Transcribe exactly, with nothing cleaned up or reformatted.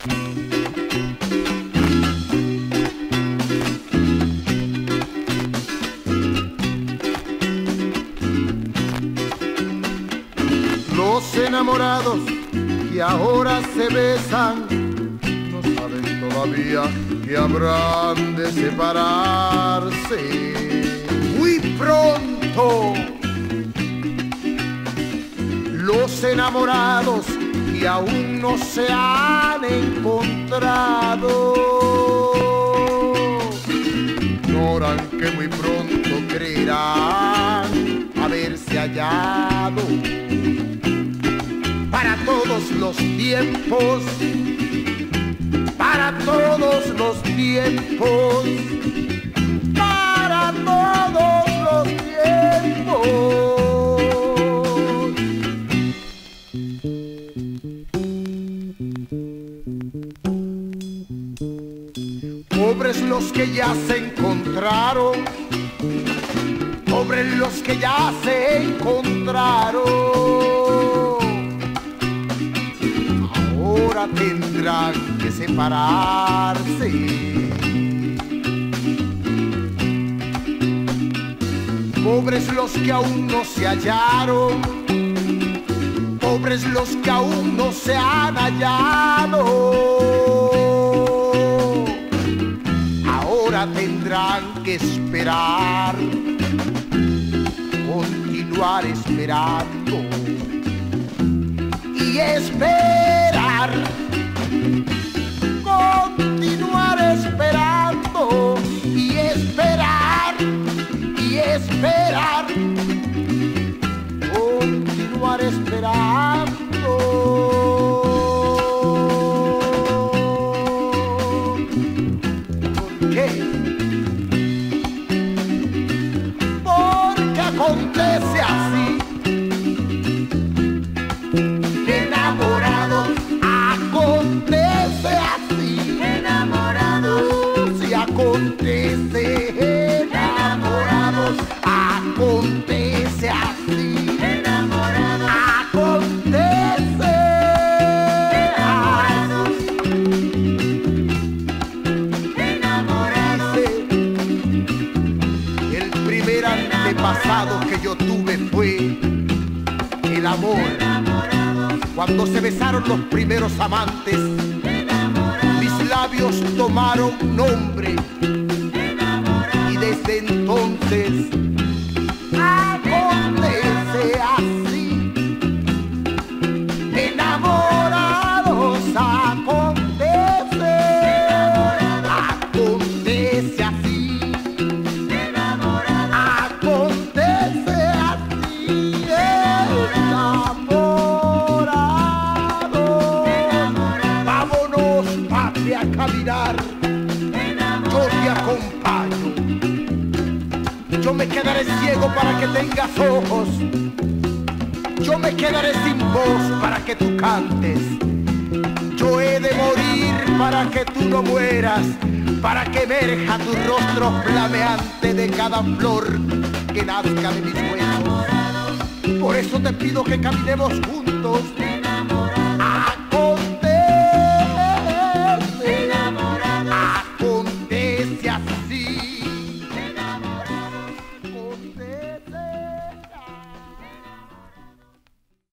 Los enamorados que ahora se besan no saben todavía que habrán de separarse muy pronto. Los enamorados que aún no se han encontrado ignoran que muy pronto creerán haberse hallado. Para todos los tiempos, para todos los tiempos, para todos los tiempos. Pobres los que ya se encontraron, pobres los que ya se encontraron. Ahora tendrán que separarse. Pobres los que aún no se hallaron, pobres los que aún no se han hallado. Ahora tendrán que esperar, continuar esperando y esperar, continuar esperando y esperar y esperar, continuar esperando. ¿Por qué? Porque acontece así. Acontece así, enamorados, si acontece, enamorados, acontece así, enamorados, acontece, enamorados, enamorados. Dice, el primer antepasado que yo tuve fue el amor. Cuando se besaron los primeros amantes, mis labios tomaron nombre y desde entonces acontece así. Enamorados acontece, acontece así. Acontece así. A caminar, yo te acompaño. Yo me quedaré ciego para que tengas ojos, yo me quedaré sin voz para que tú cantes. Yo he de morir para que tú no mueras, para que emerja tu rostro flameante de cada flor que nazca de mis huesos. Por eso te pido que caminemos juntos,